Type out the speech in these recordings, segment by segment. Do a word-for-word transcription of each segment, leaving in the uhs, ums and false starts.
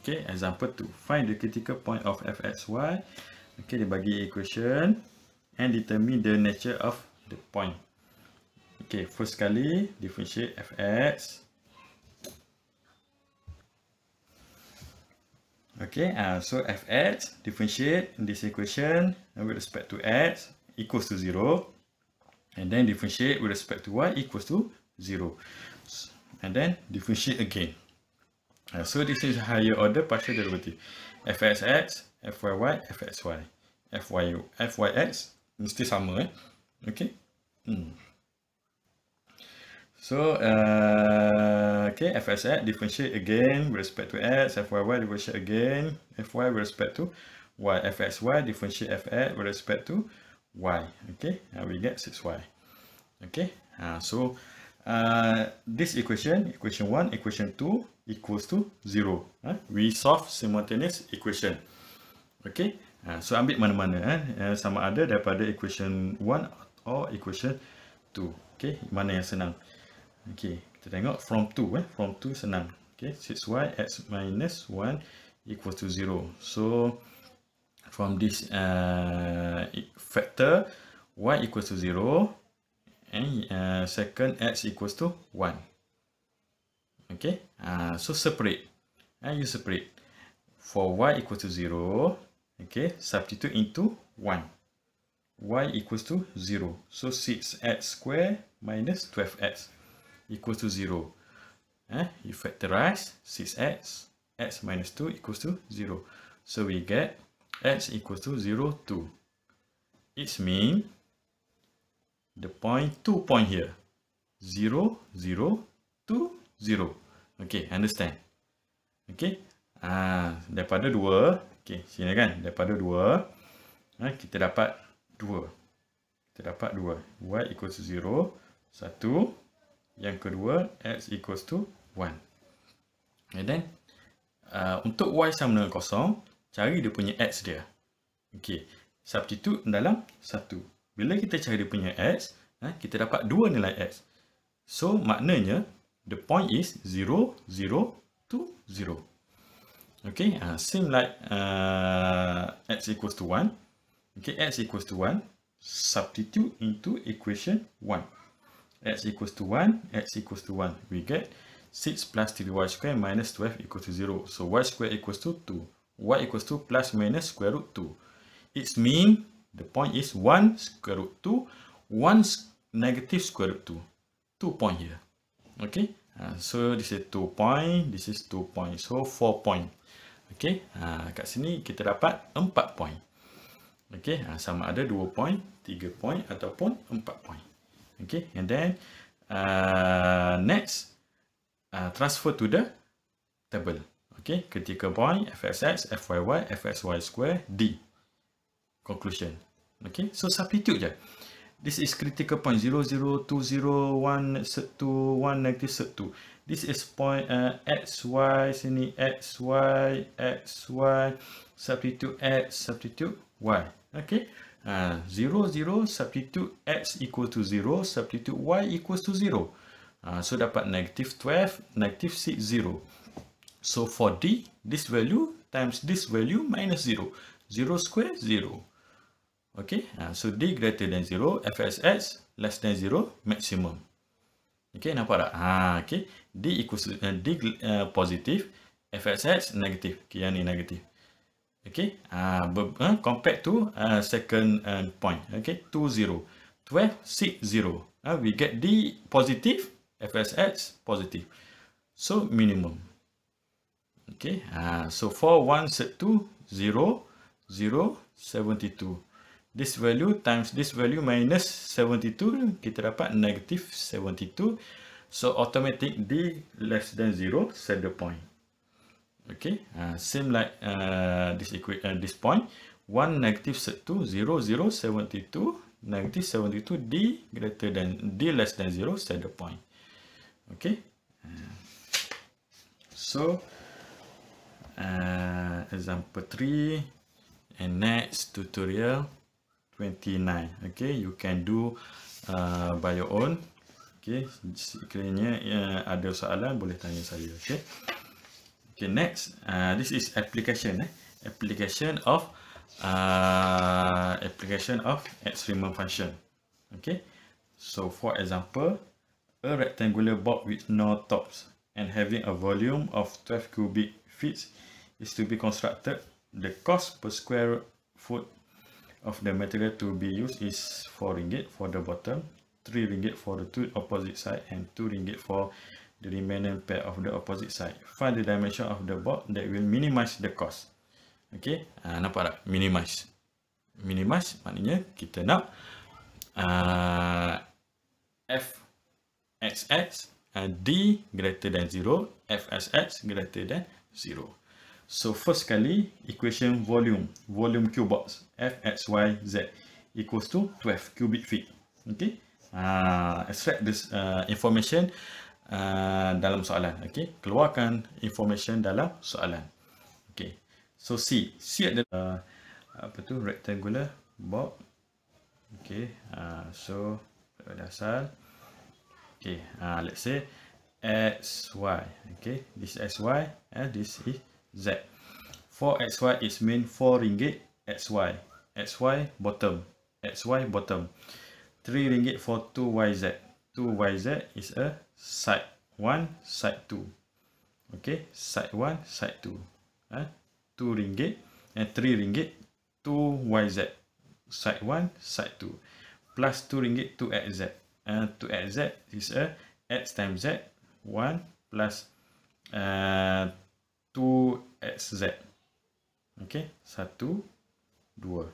Okay, example two. Find the critical point of fxy. Okay, dia bagi equation and determine the nature of the point. Okay, first kali differentiate fx. Okay, uh, so fx differentiate this equation with respect to x equals to zero, and then differentiate with respect to y equals to zero, and then differentiate again. Uh, so this is higher order partial derivative. Fxx, fyy, fxy, fy, fyx mesti sama eh. Okay. Hmm. So uh, okay, fxx differentiate again with respect to x, fyy differentiate again, fy with respect to y, fxy differentiate fx with respect to y. Okay, and we get six y. Okay, uh, so uh, this equation, equation one, equation two equals to zero. Uh, we solve simultaneous equation. Okay, uh, so ambil mana-mana eh, uh, sama ada daripada equation one or equation two. Okay, mana yang senang. Okay, kita tengok from two eh, from two senang. Okay, six y x minus one equals to zero. So from this uh, factor y equals to zero and uh, second x equals to one. Okay, uh, so separate. Uh, you separate. For y equals to zero, okay, substitute into one. Y equals to zero. So six x squared minus twelve x equals to zero. Uh, you factorize six x, x minus two equals to zero. So we get x equals to zero, two. It means the point, two point here. zero, zero, two, zero. Okay, understand? Okay, ah, daripada dua, okay, sini kan, daripada dua, ah, kita dapat dua. Kita dapat dua. Y equals to zero, satu. Yang kedua, x equals to one. And then, uh, untuk y sama dengan kosong, cari dia punya x dia. Okay, substitute dalam satu. Bila kita cari dia punya x, ah, kita dapat dua nilai x. So, maknanya, the point is zero, zero, two, zero. Okay, uh, same like uh, x equals to one. Okay, x equals to one. Substitute into equation one. X equals to one, x equals to one. We get six plus three y squared minus twelve equals to zero. So, y squared equals to two. Y equals to plus minus square root two. It means the point is one square root two, one negative square root two. two point here. Okay, uh, so this is two point, this is two point, so four point. Okay, uh, kat sini kita dapat empat point. Okay, uh, sama ada dua point, tiga point ataupun empat point. Okay, and then uh, next uh, transfer to the table. Okay, critical point fxx, fyy, fxy square, d. Conclusion. Okay, so substitute je. This is critical point zero, zero, two, zero, one, set two, one, negative set two. This is point uh, x, y, sini x, y, x, y, substitute x, substitute y. Okay, uh, zero, zero, substitute x equal to zero, substitute y equals to zero. Uh, so dapat negative twelve, negative six, zero. So for d, this value times this value minus zero. zero square, zero. Okay, uh, so d greater than zero, fxx less than zero, maximum. Okay, nampak tak? Ha, okay, d equals to, uh, d uh, positive, fxx negative. Okay, yang ni negative. Okay, uh, uh, compared to uh, second uh, point. Okay, two, zero. twelve, six, zero. Uh, we get d positive, fxx positive. So, minimum. Okay, uh, so for one, set two, zero, zero, seventy-two. This value times this value minus seventy-two, kita dapat negative seventy-two. So, automatic d less than zero, set the point. Okay, uh, same like uh, this equation, uh, this point. one negative set two, zero, zero, seventy-two, negative seventy-two, d greater than, d less than zero, set the point. Okay, uh, so uh, example three and next tutorial twenty-nine. Okay, you can do uh, by your own. Okay, sekiranya uh, ada soalan boleh tanya saya. Okay, okay. Okay, next, uh, this is application. Eh? Application of uh, application of extremum function. Okay, so for example, a rectangular box with no tops and having a volume of twelve cubic feet is to be constructed. The cost per square foot of the material to be used is four ringgit for the bottom, three ringgit for the two opposite side, and two ringgit for the remaining pair of the opposite side. Find the dimension of the box that will minimize the cost. Okay, uh, nampak tak? Minimize. Minimize maknanya kita nak uh, f x x uh, d greater than zero, f s x greater than zero. So first kali equation volume, volume cube box f x y z equals to twelve cubic feet. Okay, uh, extract this uh, information uh, dalam soalan. Okay, keluarkan information dalam soalan. Okay, so C, C adalah uh, apa tu, rectangular box. Okay, uh, so dasar. Okay, uh, let's say x y. Okay, this is x y and this is z. For x y is mean four ringgit x y. X y bottom. X y bottom. three ringgit for two y z. two y z is a side one, side two. Okay, side one, side two. Uh, two ringgit and three ringgit two y z. Side one, side two. Plus two ringgit two x z. And two x z is a x times z one plus uh, two x z. Okay, satu, dua.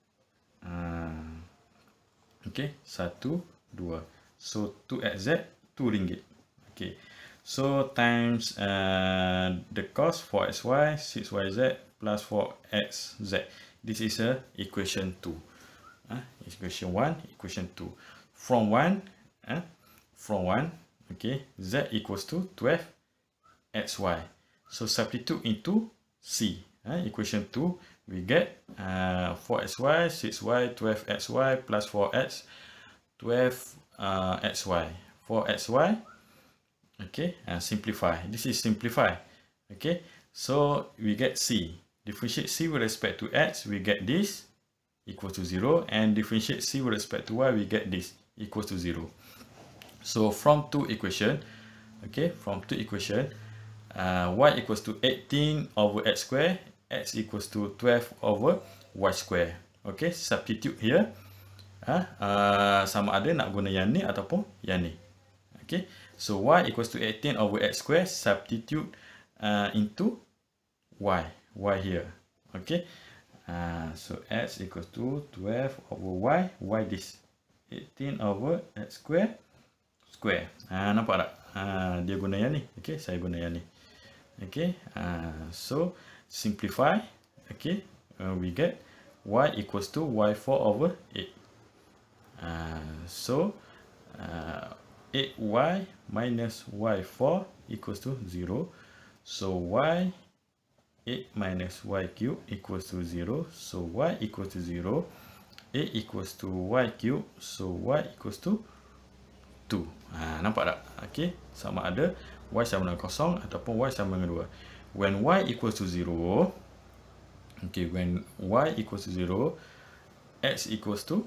Uh, okay, satu, dua. So two x z, two ringgit. Okay, so times uh, the cost four x y, six y z plus four x z. This is a equation two. Uh, equation one, equation two. From one, uh, from one, okay, z equals to twelve x y. So substitute into C, uh, equation two, we get uh, four x y, six y, twelve x y plus four x, twelve uh, x y. four x y, okay, and simplify. This is simplify. Okay, so we get C. Differentiate C with respect to x, we get this equals to zero, and differentiate C with respect to y, we get this equals to zero. So from two equation, okay, from two equation, uh, y equals to eighteen over x square, x equals to twelve over y square. Okay, substitute here. Uh, uh, sama ada nak guna yang ni ataupun yang ni. Okay, so y equals to eighteen over x square, substitute uh, into y, y here. Okay, uh, so x equals to twelve over y, y this eighteen over x square, square. Uh, nampak tak? Uh, dia guna yang ni. Okay, saya guna yang ni. Okay, uh, so simplify. Okay, uh, we get y equals to y four over eight. Uh, so uh, eight y minus y four equals to zero. So y eight minus y cube equals to zero. So y equals to zero. eight equals to y cube. So y equals to two. Ha, nampak tak? Okay, sama ada y sama dengan kosong ataupun y sama dengan dua. When y equals to zero, okay, when y equals to zero, x equals to,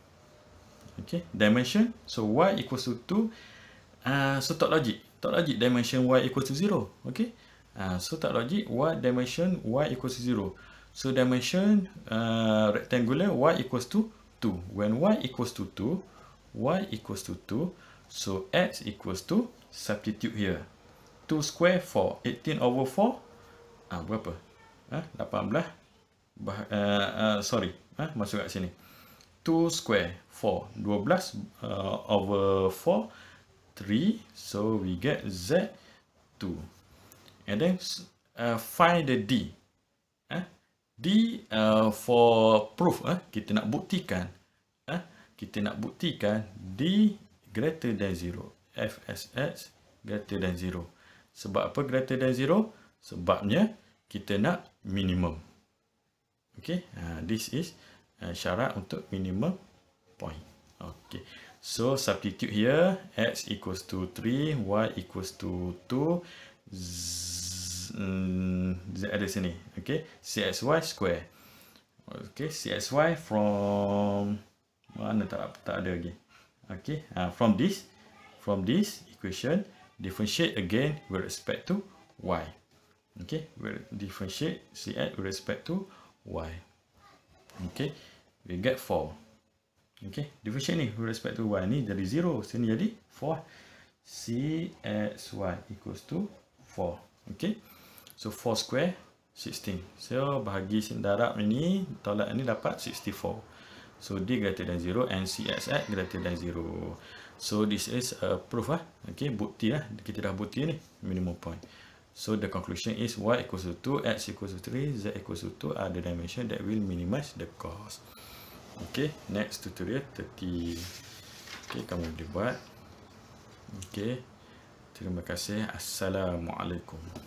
okay, dimension. So y equals to two. Uh, so tak logik. Tak logik dimension y equals to zero. Okay. Uh, so tak logik y dimension y equals to zero. So dimension uh, rectangular y equals to two. When y equals to two, y equals to two. So x equals to, substitute here. two square four. eighteen over four. Ah, berapa? Ah, lapan belas. Bah, uh, uh, sorry. Ah, masuk kat sini. two square four. dua belas uh, over four. three. So we get z two. And then uh, find the d. Uh, d uh, for proof. Uh, kita nak buktikan. Uh, kita nak buktikan d greater than zero. F S X greater than zero. Sebab apa greater than zero? Sebabnya kita nak minimum. Okay, uh, this is uh, syarat untuk minimum point. Okay, so substitute here. X equals to three, y equals to two, z, um, Z ada sini. Okay, C X Y square. Okay, C X Y from mana tak tak ada lagi. Okay, uh, from this from this equation differentiate again with respect to y. Okay, we'll differentiate C X with respect to y. Okay, we get four. Okay, differentiate ni with respect to y ni jadi zero, sini jadi four. C X Y equals to four. Okay, so four square sixteen. So bahagi darab ini, tolak ini dapat sixty-four. So D greater than zero and C X X greater than zero. So this is a proof lah. Okay, bukti lah. Kita dah bukti ni minimum point. So the conclusion is y equals to two, x equals to three, z equals to two are the dimension that will minimize the cost. Okay, next tutorial thirty. Okay, kamu boleh buat. Okay, terima kasih. Assalamualaikum.